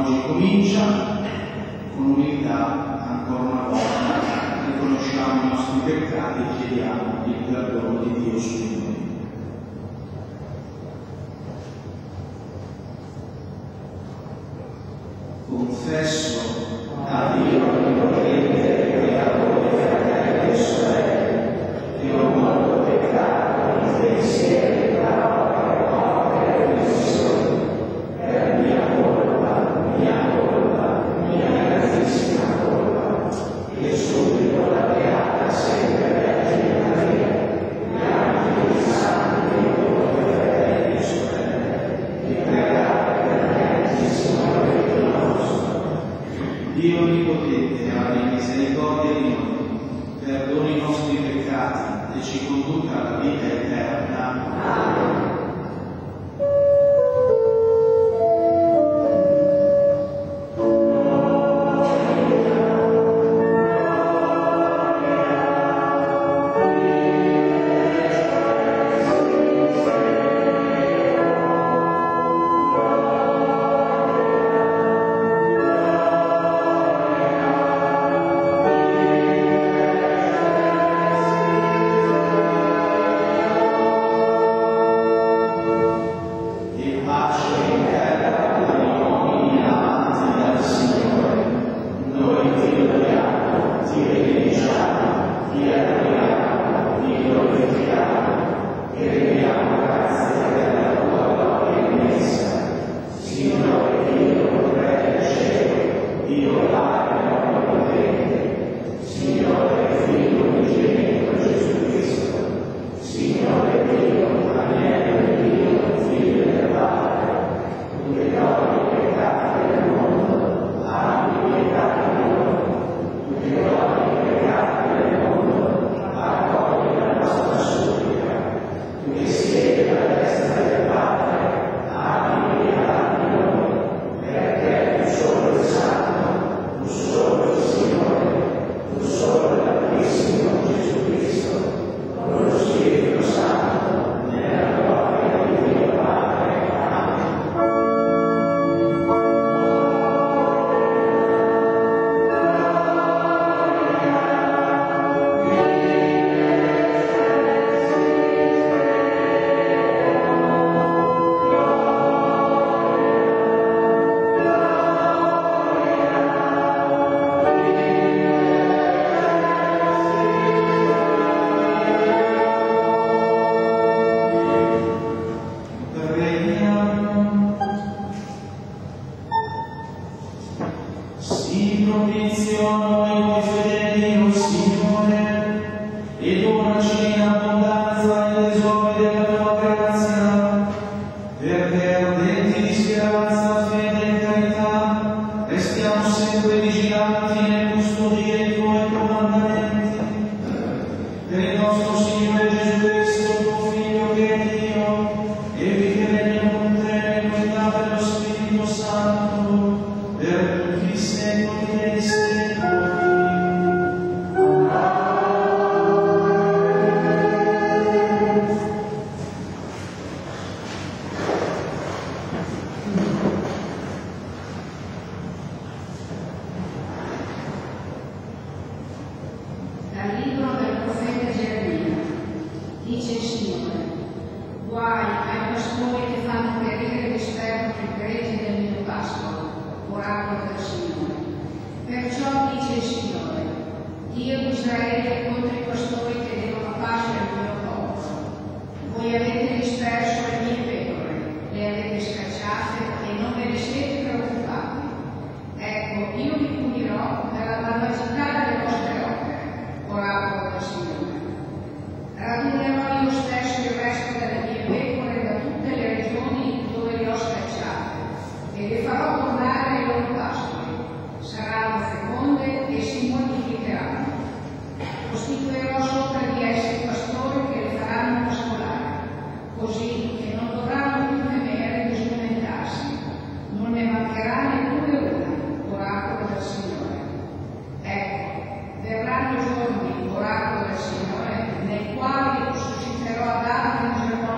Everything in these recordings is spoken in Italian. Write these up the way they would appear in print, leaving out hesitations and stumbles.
oggi comincia, con umiltà ancora una volta riconosciamo i nostri peccati e chiediamo il perdono di Dio su di noi. Confesso a Dio Onnipotente, Creatore, fratelli e sorelle, che ho molto peccato in pensieri, parole, opere e riflessioni, per mia colpa, mia grandissima colpa, e subito la beata sempre Vergine Maria, gli angeli, i santi, i fratelli e sorelle, che pregate per me, il Signore Dio nostro. Dio Onnipotente, abbia misericordia di noi, perdoni i nostri peccati e ci conduca alla vita eterna. Amen.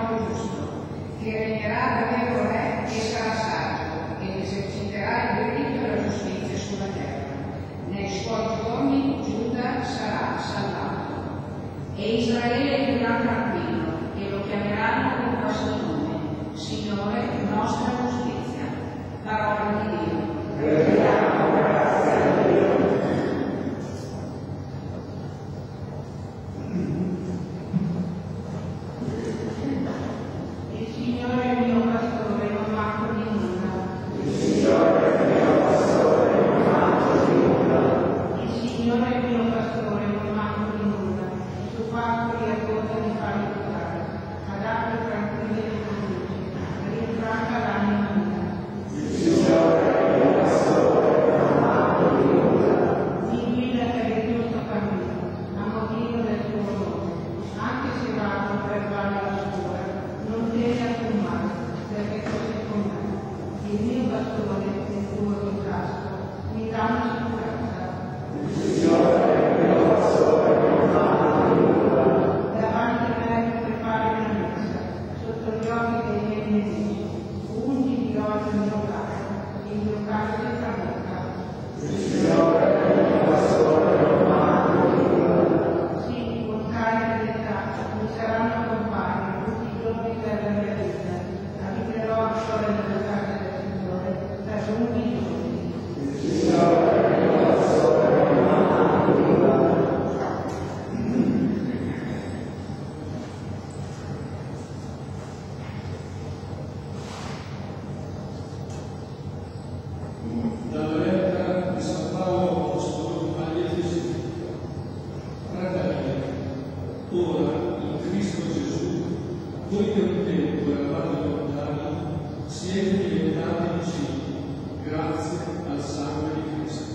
Che regnerà davvero re e sarà saggio, ed eserciterà il diritto voi che un tempo eravate lontani, siete diventati vicini, grazie al sangue di Cristo.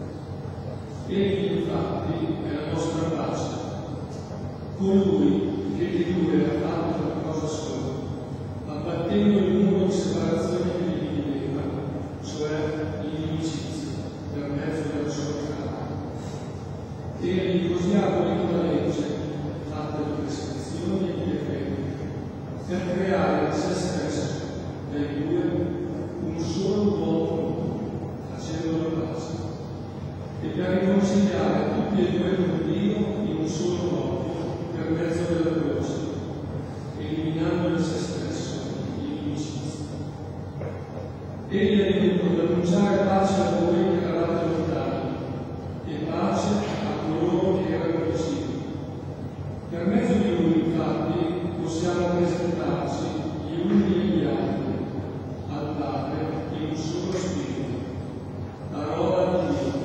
Egli infatti è la nostra pace. Colui che di due ha fatto una cosa sola, abbattendo il muro di separazione che li divideva, cioè l'inimicizia, per mezzo della sua carne. Egli così ha abolito la legge, fatta di prescrizioni e di decreti, per creare in se stesso, dai due, un solo nuovo mondo, facendo la pace, e per riconciliare tutti e due con Dio in un solo modo, per mezzo della croce, eliminando in se stesso l'inimicizia. Egli è venuto ad annunciare pace a voi che eravate lontani e pace a coloro che erano vicini. Per mezzo di lui, infatti, possiamo presentarci gli uni e gli altri al Padre in un solo spirito. Parola di Dio.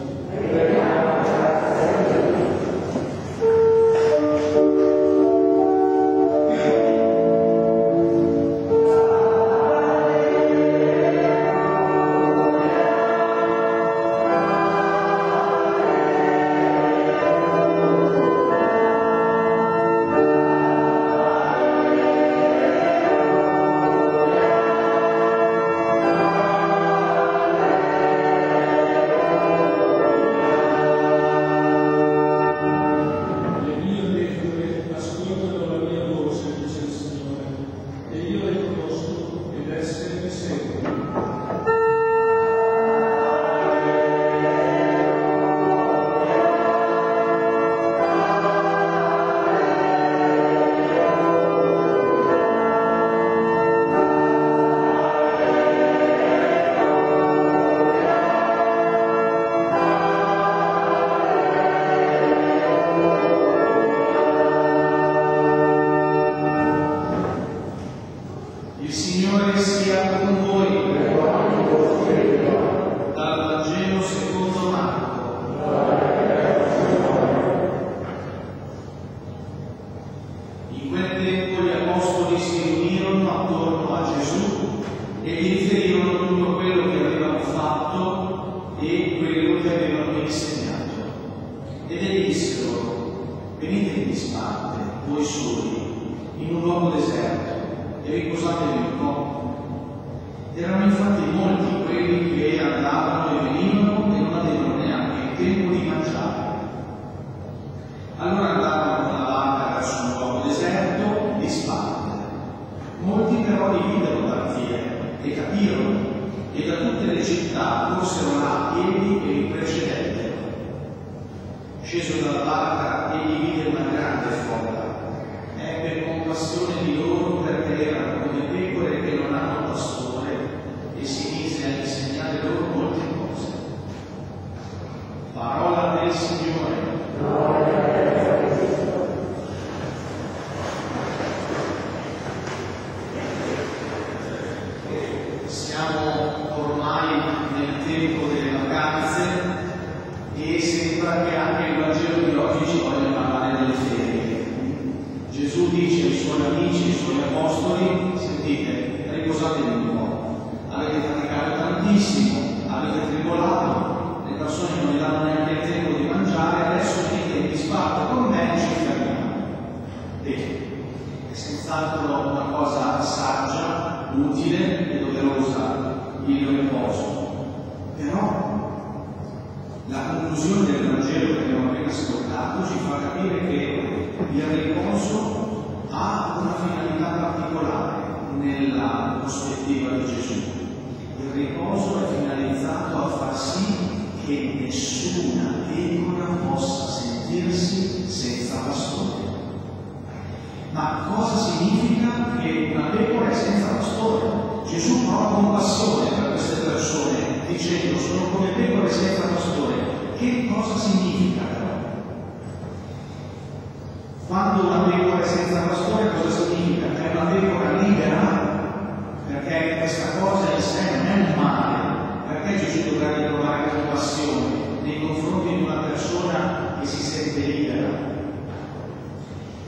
Quando una pecora è senza pastore, cosa significa? Che è una pecora libera, perché questa cosa in sé non è un male. Perché Gesù dovrebbe provare compassione nei confronti di una persona che si sente libera?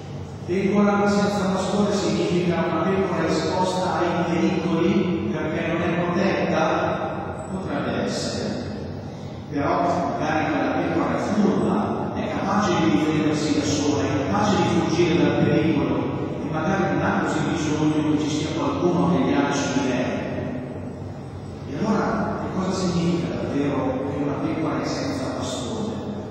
Pecora senza pastore significa una pecora esposta ai pericoli perché non è protetta? Potrebbe essere. Però magari quella pecora è furba, è capace di difendersi da sola, è capace di fuggire dal pericolo e magari non ha così bisogno che ci sia qualcuno che gli ha su di lei. E allora che cosa significa davvero che una pecora è senza pastore?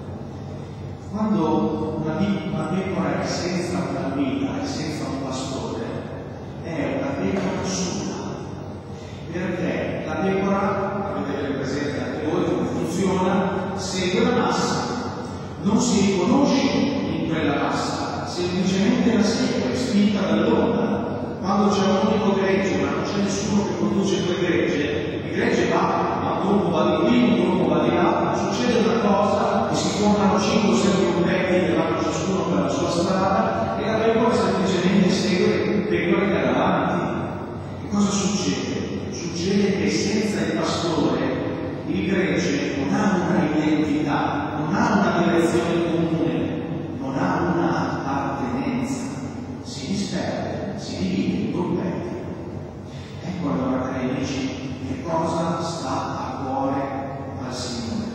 Quando una pecora è senza una guida, è senza un pastore, è una pecora sola. Perché la pecora, avete presente anche voi come funziona, segue la massa, non si riconosce in quella massa, semplicemente la segue, spinta dall'onda. Quando c'è un unico gregge, ma non c'è nessuno che conduce quel gregge, il gregge va, ma un gruppo va di qui, un gruppo va di là, succede una cosa e si formano 5 o 6 gruppetti che vanno ciascuno per la sua strada e la pecora semplicemente segue il pecora che è davanti. Che cosa succede? Succede che senza il pastore il gregge non ha una identità, non ha una direzione comune, non ha una appartenenza, si disperde, si divide in gruppetti. Ecco allora, cari amici, che cosa sta a cuore al Signore.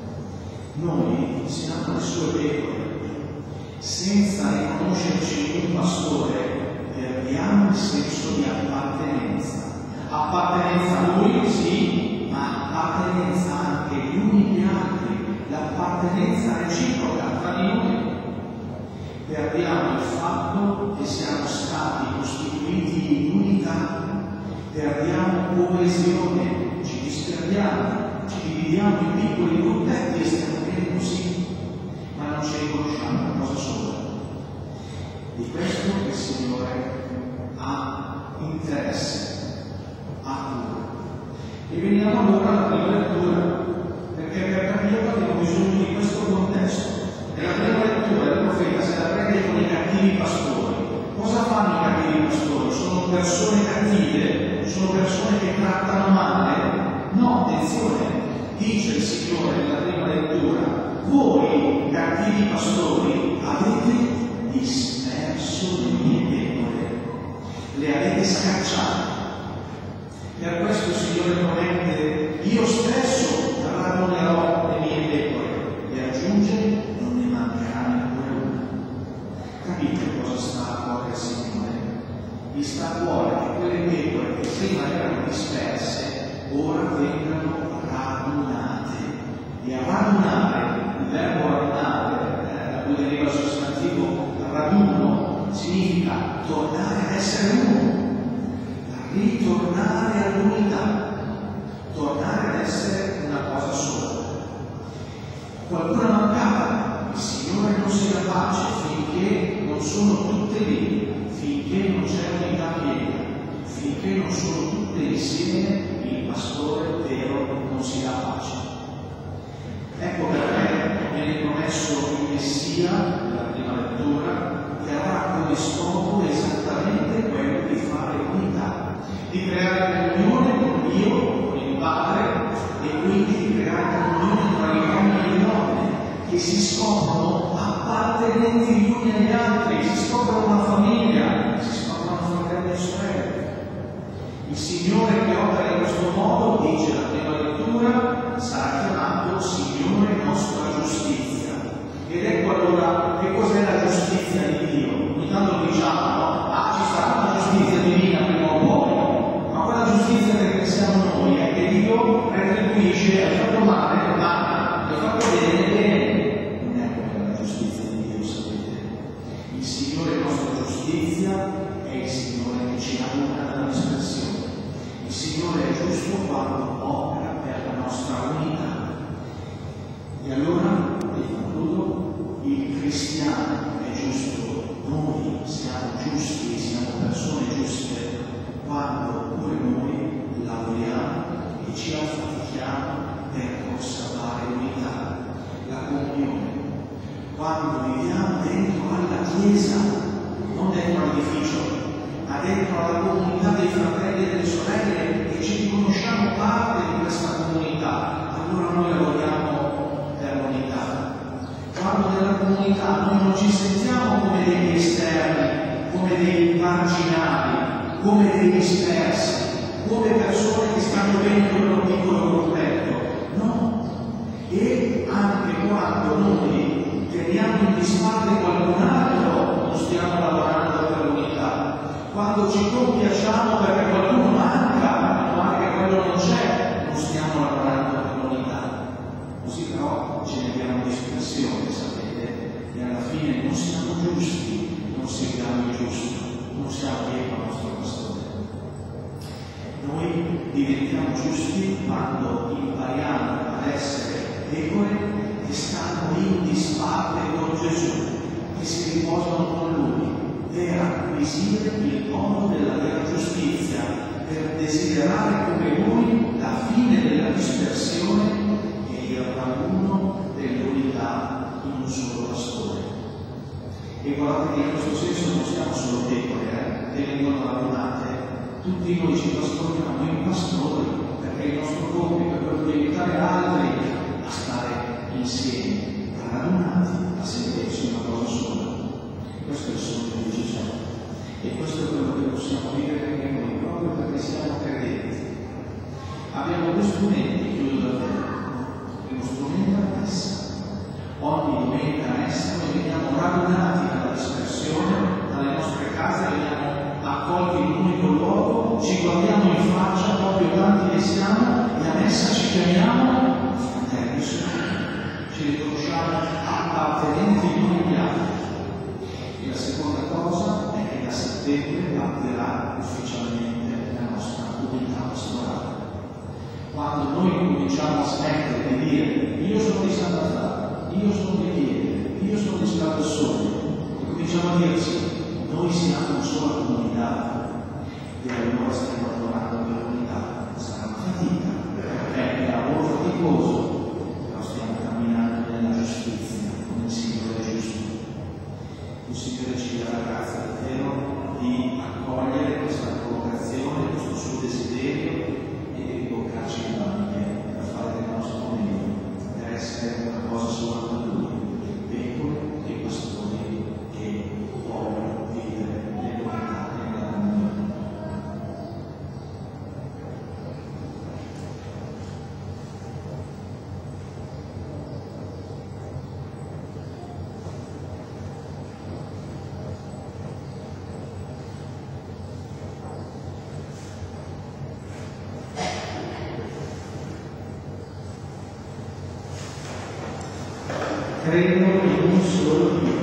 Noi siamo le sue pecore, senza riconoscerci in un pastore perdiamo il senso di appartenenza. Appartenenza a Lui, sì, ma appartenenza anche gli uni agli altri, l'appartenenza reciproca tra di noi. Perdiamo il fatto che siamo stati costituiti in unità, perdiamo coesione, ci disperdiamo, ci dividiamo in piccoli gruppetti e stiamo bene così, ma non ci riconosciamo una cosa sola. Di questo il Signore ha interesse, ha cura. E veniamo allora alla prima lettura, perché per capirlo abbiamo bisogno di questo contesto. Nella prima lettura il profeta se la prende con i cattivi pastori. Cosa fanno i cattivi pastori? Sono persone cattive? Sono persone che trattano male? No, attenzione, dice il Signore nella prima lettura: voi, cattivi pastori, avete disperso le mie pecore, le avete scacciate. Per questo il Signore promette: io stesso radunerò le mie pecore, e aggiunge: non ne mancherà neppure una. Capite cosa sta a cuore il Signore? Gli sta a cuore che quelle pecore che prima erano disperse ora vengano radunate. E a radunare, il verbo radunare, da cui deriva il sostantivo raduno, significa tornare ad essere uno, ritornare all'unità, tornare ad essere una cosa sola. Qualcuno mancava, il Signore non si dà pace finché non sono tutte lì, finché non c'è unità piena, finché non sono tutte insieme, il pastore vero non si dà pace. Ecco perché viene promesso il Messia, nella prima lettura, che avrà come scopo esattamente quello di fare unità, di creare comunione con Dio, con il Padre, e quindi di creare comunione tra gli uomini e le donne, che si scoprono appartenenti gli uni agli altri, si scoprono una famiglia, si scoprono fratelli e sorelle. Il Signore che opera in questo modo, dice la prima lettura, sarà chiamato Signore nostra giustizia. Ed ecco allora che cos'è la giustizia di Dio. Ogni tanto diciamo, no? Ci sarà una giustizia divina prima o poi, ma quella giustizia che pensiamo noi è che Dio retribuisce, hai fatto male, ma hai fatto bene. Non è quella la giustizia di Dio, sapete. Il Signore nostra giustizia è il Signore che ci aiuta dalla dispersione. Il Signore è giusto quando opera per la nostra unità. E allora, e concludo, il cristiano è giusto, noi siamo giusti, siamo persone giuste, quando pure noi lavoriamo e ci affatichiamo per conservare l'unità, la comunione. Quando viviamo dentro alla Chiesa, non dentro all'edificio, ma dentro alla comunità dei fratelli e delle sorelle, e ci riconosciamo parte di questa comunità, allora noi lavoriamo per l'unità. Quando nella comunità noi non ci sentiamo come degli esterni, come dei marginali, come dei dispersi, come persone che stanno bene con il loro piccolo gruppetto. No. E anche quando noi teniamo in disparte qualcun altro, non stiamo lavorando per l'unità. Quando ci compiacciamo perché qualcuno manca, ma anche quello non c'è, non stiamo lavorando per l'unità. Così però generiamo dispersione, sapete, e alla fine non siamo giusti, non seguiamo il giusto, non siamo dietro al nostro pastore. Noi diventiamo giusti quando impariamo ad essere pecore che stanno in disparte con Gesù, che si riposano con Lui, per acquisire il dono della vera giustizia, per desiderare come Lui la fine della dispersione e il raduno dell'unità in un solo pastore. E guardate che in questo senso non siamo solo pecore, che vengono radunate. Tutti noi ci trasformiamo in pastori perché il nostro compito è quello di aiutare altri a stare insieme, radunati, a sentirsi una cosa sola. Questo è il sogno di Gesù e questo è quello che possiamo vivere anche noi proprio perché siamo credenti. Abbiamo due strumenti, chiudo davvero. Il primo strumento è la messa. Ogni domenica messa noi veniamo radunati dalla dispersione, dalle nostre case, veniamo accolti in un unico luogo, ci guardiamo in faccia proprio tanti che siamo e a messa ci chiamiamo fratelli, ci riconosciamo appartenenti gli uni agli altri. E la seconda cosa è che da settembre partirà ufficialmente la nostra unità pastorale. Quando noi cominciamo a smettere di dire io sono di Santa Fara, io sono di Chiede, io sono di Scala del Sole, e cominciamo a dirci noi siamo una sola comunità e allora stiamo lavorando per l'unità. Sarà una fatica, perché è un lavoro faticoso, però stiamo camminando nella giustizia, come il Signore è giusto. Il Signore ci dà la grazia davvero di accogliere questa provocazione, questo suo desiderio e di riboccarci le maniche per fare del nostro meglio, per essere una cosa sola con Lui, pecore e pastori che vogliono vivere nell'unità e nella comunione. Credo in un solo Dio.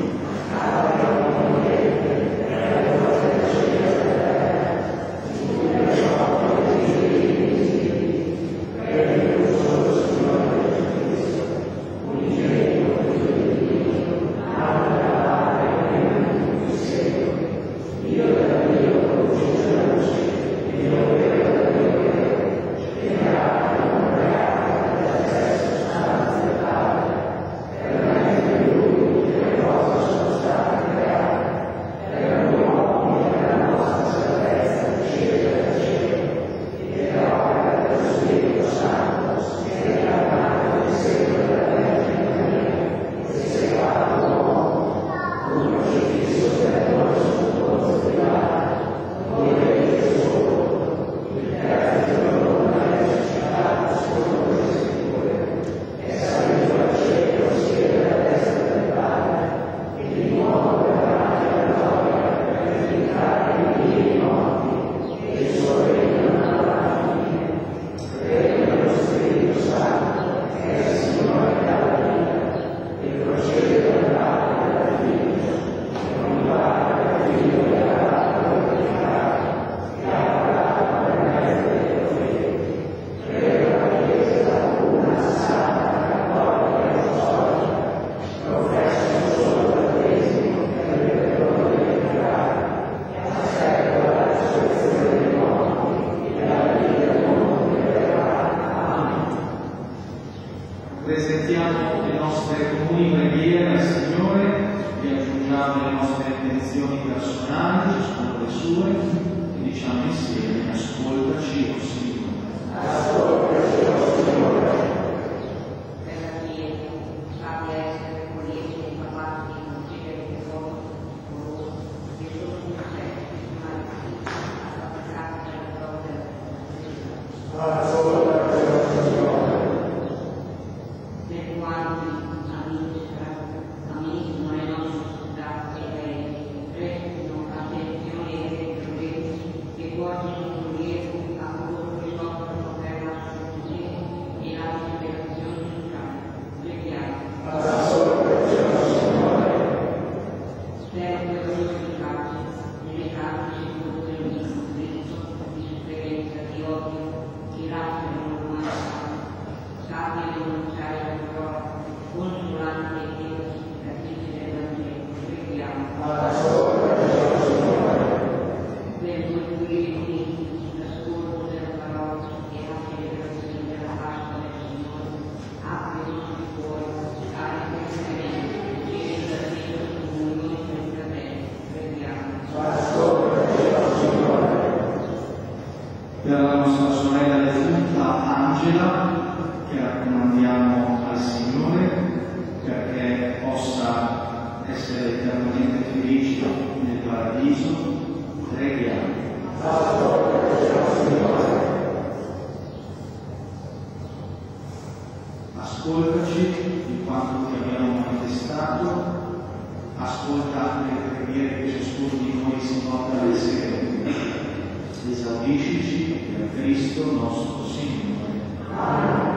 Presentiamo le nostre comuni preghiere al Signore e aggiungiamo le nostre intenzioni personali, ciascuno le sue, e diciamo insieme: ascoltaci, o Signore. Ascoltaci, o Signore. Per la Chiesa, fammi essere colleghi e papati di uccidere che sono, che sono sappi denunciare ancora consolante e significative del Vangelo. Preghiamo. Per costruire uniti l'ascolto della parola e la celebrazione della Pasqua del Signore, apri i nostri cuori ai pensamenti e da Dio comuni e fratelli. Preghiamo. Per la nostra sorella defunta Angela, che raccomandiamo al Signore perché possa essere eternamente felice nel paradiso, preghiamo. Ascoltaci in quanto ti abbiamo manifestato, ascolta le preghiere che ciascuno di noi si porta alle sere. Esaudiscici per Cristo nostro Signore. Amen.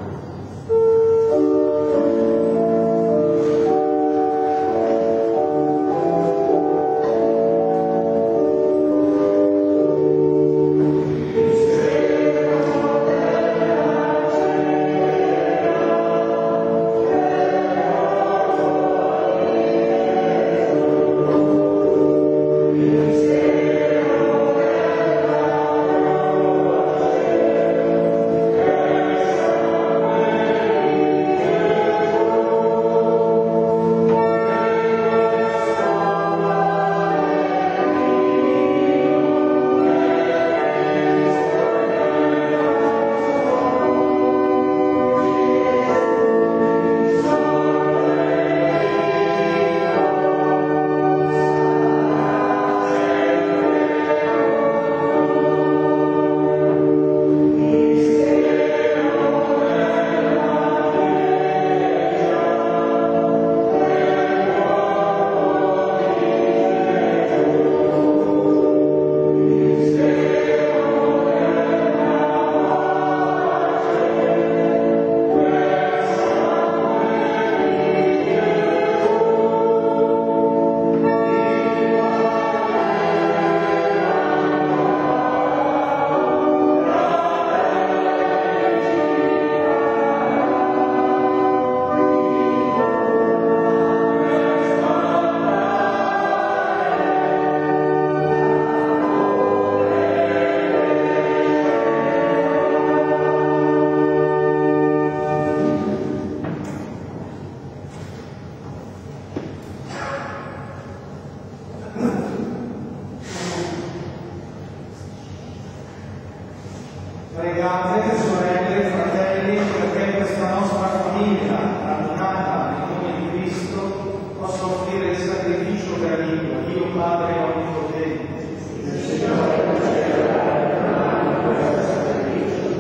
Pregate, sorelle, fratelli, perché questa nostra famiglia, radunata nel nome di Cristo, possa offrire il sacrificio gradito, Dio Padre Onnipotente. Il Signore concederà questo sacrificio,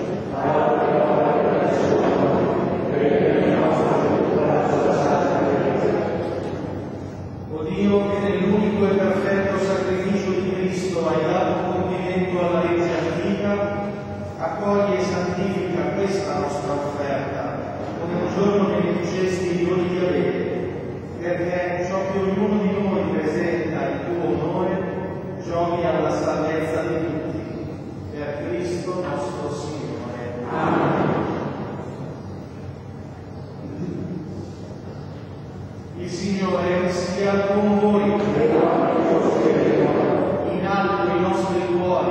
o Dio, che nell'unico e perfetto sacrificio di Cristo hai dato compimento alla legge antica, accoglie e santifica questa nostra offerta, come un giorno benedicesti i doni di avere, perché ciò che ognuno di noi presenta il tuo onore giovi alla salvezza di tutti. Per Cristo nostro Signore. Amen. Il Signore sia con voi. In alto i nostri cuori.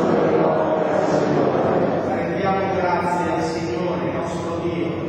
Rendiamo grazie al Signore nostro Dio.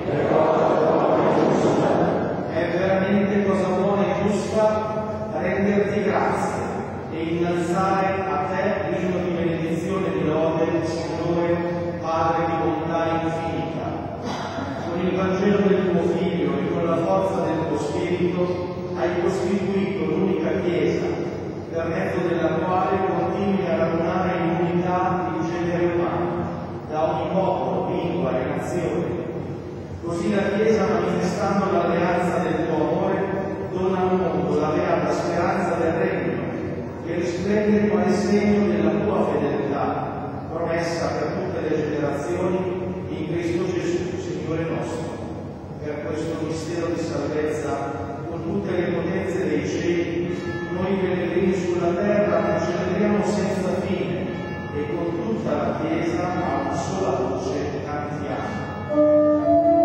È veramente cosa buona e giusta renderti grazie e innalzare a te l'inno di benedizione e di lode del Signore, Padre di bontà infinita. Con il Vangelo del tuo Figlio e con la forza del tuo Spirito hai costituito l'unica Chiesa, per mezzo della quale continui a radunare in unità il genere umano, da ogni popolo, lingua e nazione. Così la Chiesa, manifestando l'alleanza del tuo amore, dona al mondo la beata speranza del regno, che risplende quale segno della tua fedeltà, promessa per tutte le generazioni in Cristo Gesù, Signore nostro. Per questo mistero di salvezza, con tutte le potenze dei cieli, noi pellegrini sulla terra celebriamo senza fine e con tutta la Chiesa a una sola voce cantiamo.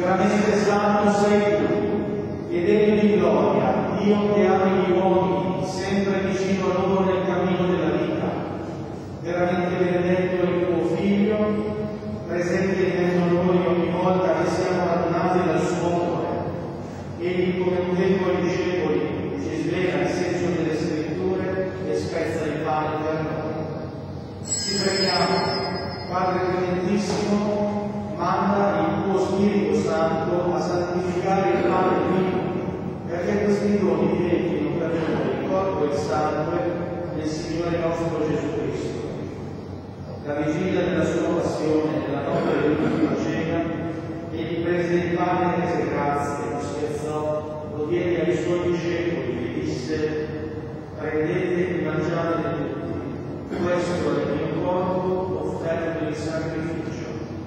Veramente santo sei tu, e degno di gloria, Dio che ami gli uomini, sempre vicino a loro nel cammino della vita. Veramente benedetto è il tuo Figlio, presente in mezzo a noi ogni volta che siamo radunati dal suo amore. Egli, come un tempo ai discepoli, ci svela il senso delle scritture e spezza il pane per noi. Ti preghiamo, Padre Clementissimo, manda il tuo Spirito Santo a santificare il pane e il vino, perché questi doni diventino per noi il corpo e il sangue del Signore nostro Gesù Cristo. La vigilia della sua passione, nella notte dell'ultima cena, egli prese il pane e rese grazie, lo spezzò, lo diede ai suoi discepoli e disse: prendete e mangiate tutti, questo è il mio corpo offerto in sacrificio.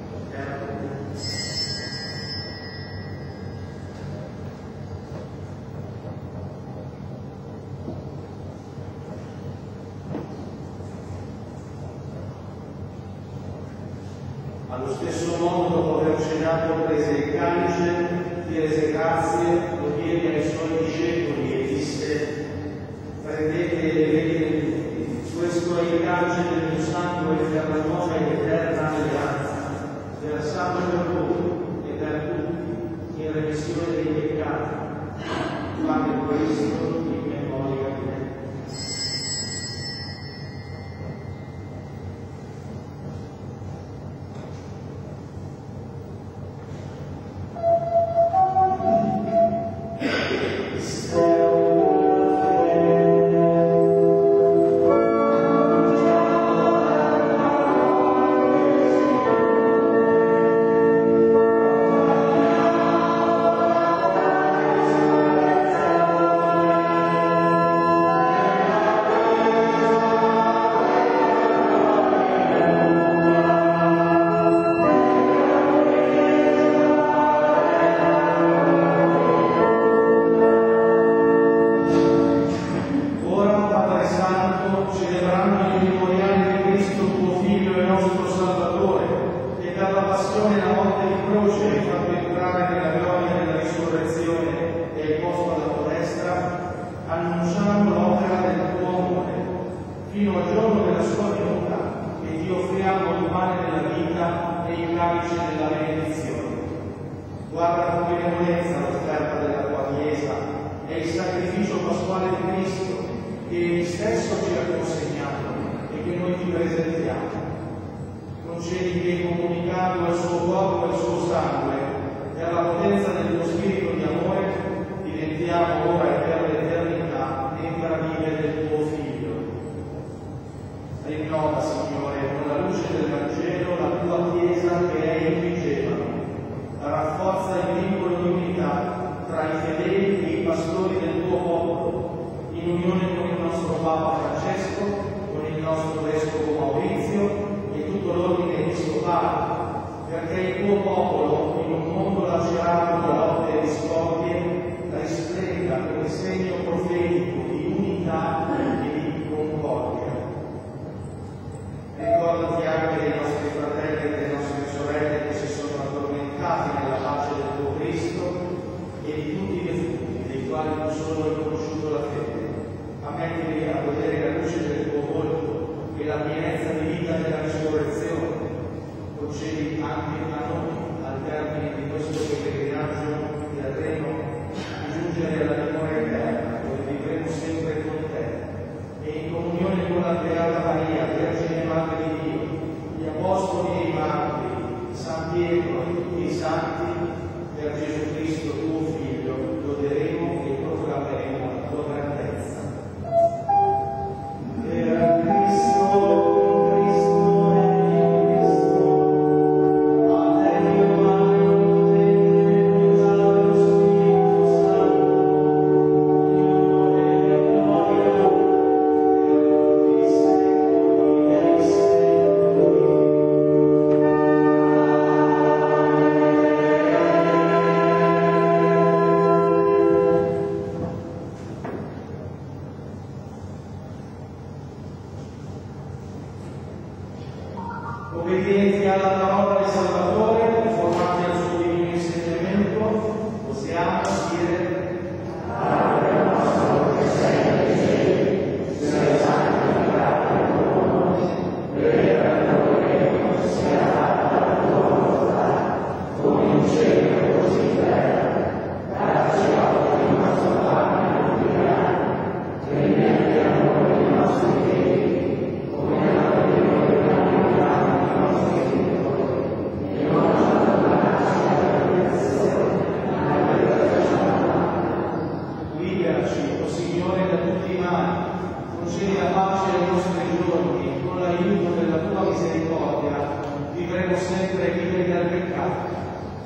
Allo stesso modo, dopo aver cenato, prese il calice, gli rese grazie, lo diede ai suoi discepoli e disse: prendete e bevete tutti, questo è il calice del mio sangue per la nuova ed eterna alleanza, versato per voi e per tutti in remissione dei peccati. Fate questo in memoria di me.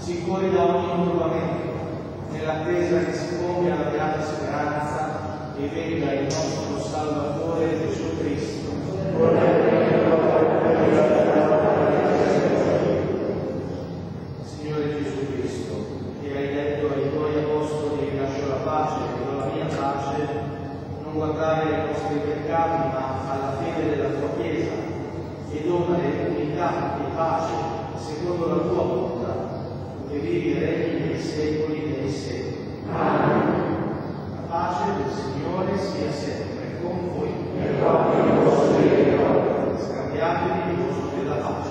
si fuori da ogni turbamento, nell'attesa che si compia la beata speranza e venga il nostro Salvatore Gesù Cristo. Signore Gesù Cristo, che hai detto ai tuoi apostoli: vi lascio la pace, vi do la mia pace, non guardare ai nostri peccati ma alla fede della tua Chiesa, e donale unità e pace secondo la tua volontà, che vivi e regni nei secoli dei secoli. Amen. La pace del Signore sia sempre con voi. E con il vostro spirito. Scambiatevi il dono della pace.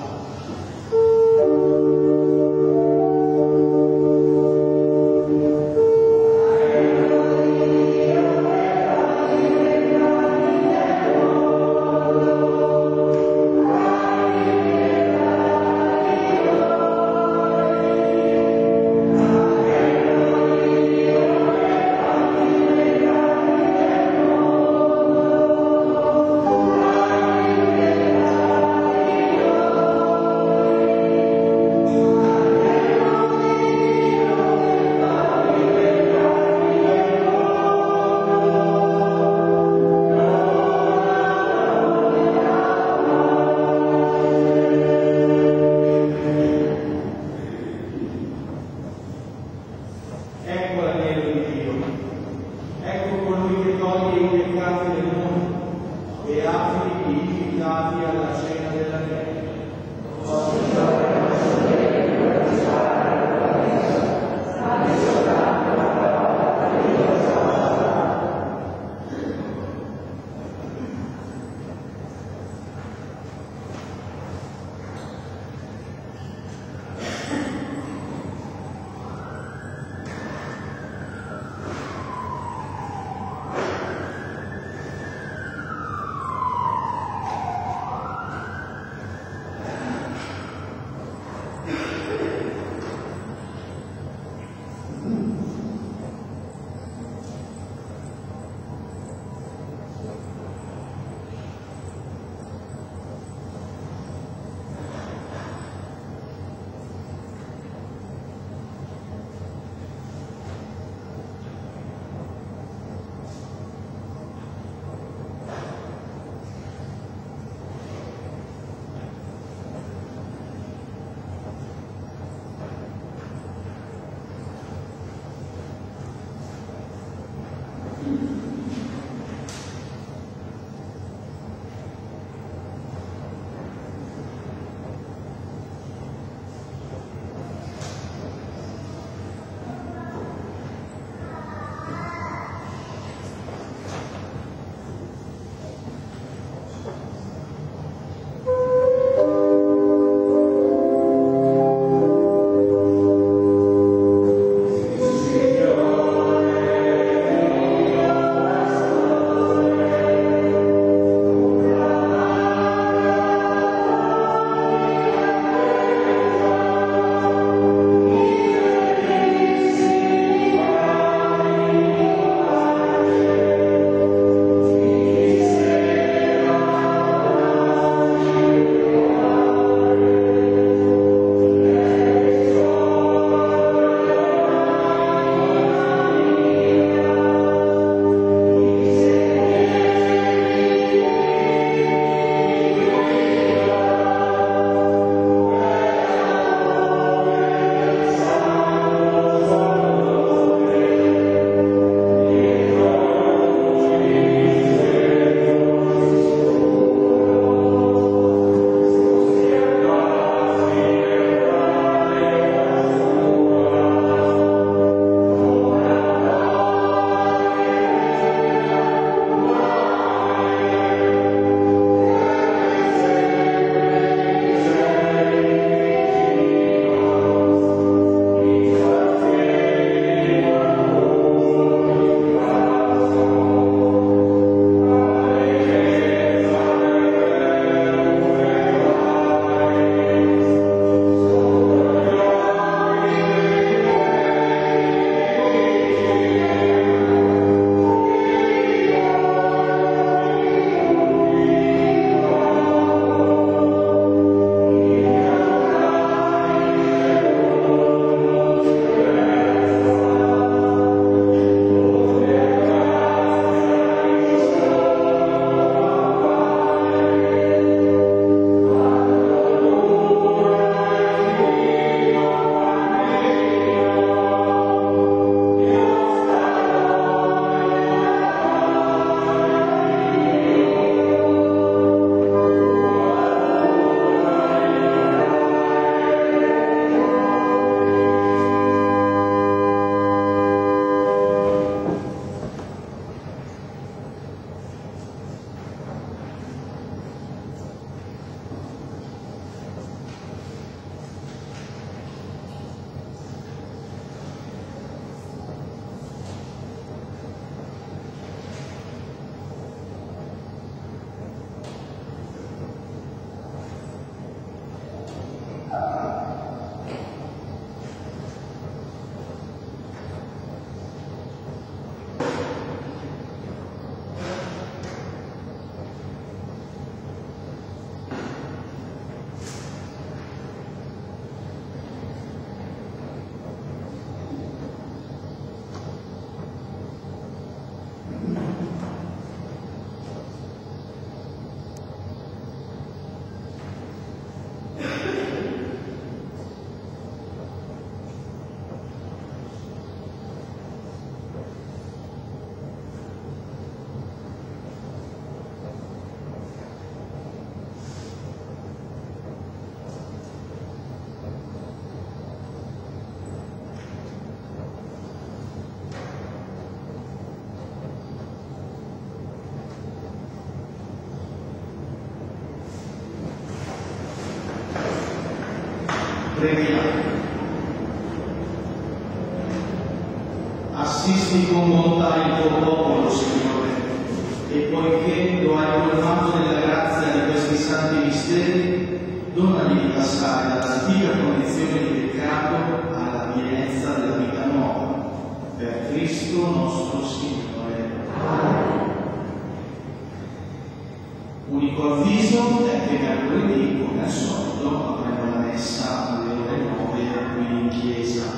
Preghiamo. Assisti con bontà il tuo popolo, Signore, e poiché lo hai colmato della grazia di questi santi misteri, donagli di passare dall'antica condizione di peccato alla pienezza della vita nuova. Per Cristo nostro Signore. Amen. Unico avviso è che mercoledì, come al solito, avremo la messa alle ore 9 qui in chiesa.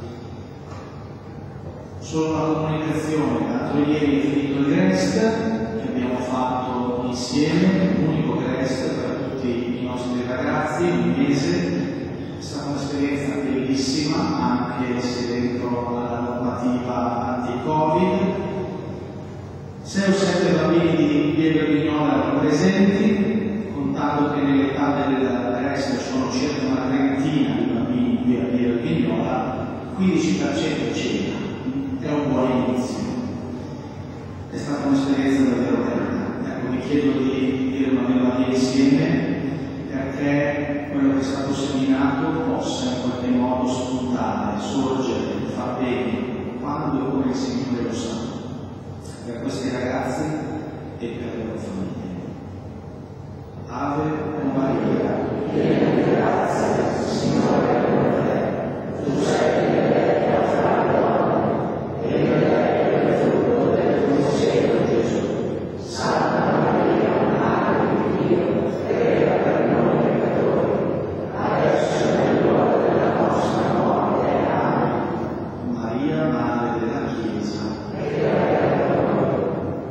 Solo una comunicazione: l'altro ieri è finito il Grest che abbiamo fatto insieme, un unico Grest per tutti i nostri ragazzi, un mese. È stata un'esperienza bellissima, anche se dentro alla normativa anti-Covid. 6 o 7 bambini di Pieve Vignola erano presenti, contando che nell'età del Grest sono circa una trentina di bambini qui a Pieve Vignola, 15% c'era. È un buon inizio. È stata un'esperienza davvero bella. Ecco, vi chiedo di dire una melodia insieme perché quello che è stato seminato possa in qualche modo spuntare, sorgere, far bene, quando e come il Signore lo sa, per questi ragazzi e per le loro famiglie. Ave Maria, piena di grazia, Signore è con te. Tu sei benedetta fra le donne, e benedetto è il frutto del tuo seno, Gesù. Santa Maria, Madre di Dio, prega per noi peccatori, adesso è nell'ora della nostra morte. Amen. Maria, Madre della Chiesa, prega per noi.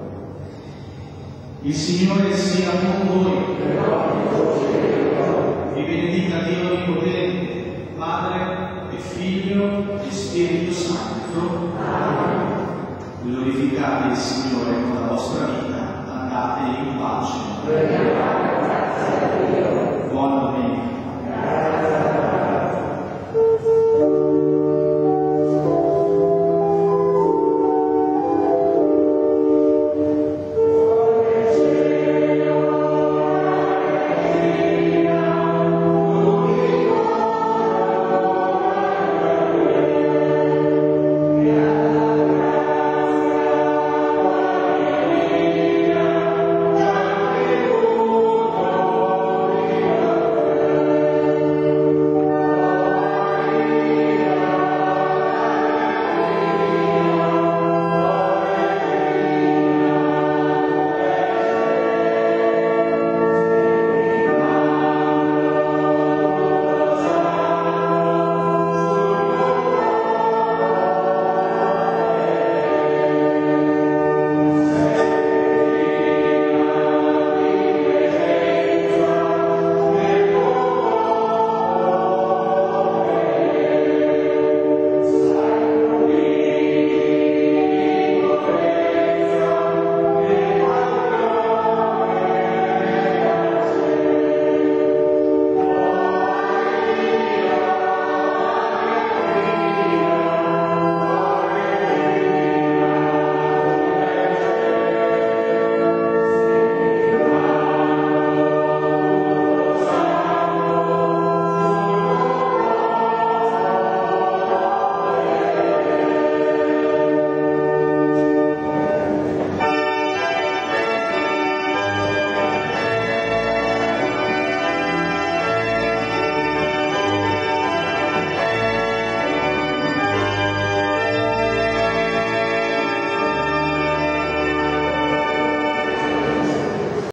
Il Signore sia con voi. Vi benedica Dio Onnipotente, Padre e Figlio e Spirito Santo. Amen. Glorificate il Signore con la vostra vita, andate in pace. Buona domenica.